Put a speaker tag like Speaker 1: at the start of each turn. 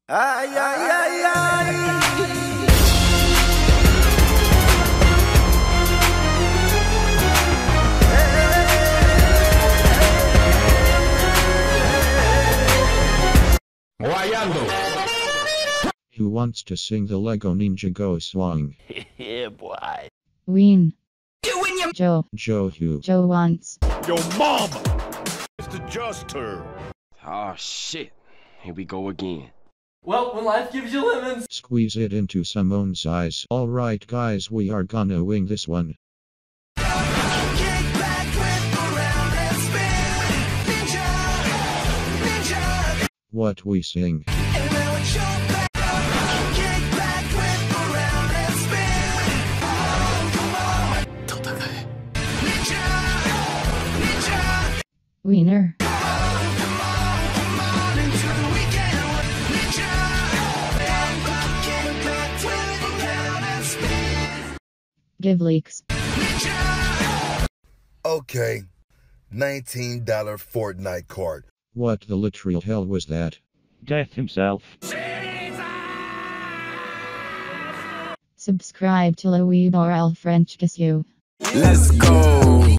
Speaker 1: Ay, ay, ay, ay.
Speaker 2: Guayando.
Speaker 3: Who wants to sing the Lego Ninjago song?
Speaker 1: Yeah, boy.
Speaker 4: Ween. Joe.
Speaker 3: Joe who?
Speaker 4: Joe wants.
Speaker 2: Yo, mama. It's the Juster.
Speaker 5: Oh shit. Here we go again.
Speaker 6: Well, when life gives you lemons.
Speaker 3: Squeeze it into Simone's eyes. Alright guys, we are gonna wing this one. What we sing?
Speaker 4: Wiener. Give leaks.
Speaker 7: Okay, $19 Fortnite card.
Speaker 3: What the literal hell was that?
Speaker 8: Death himself.
Speaker 4: Subscribe to Louis Borel French Kiss You.
Speaker 1: Let's go.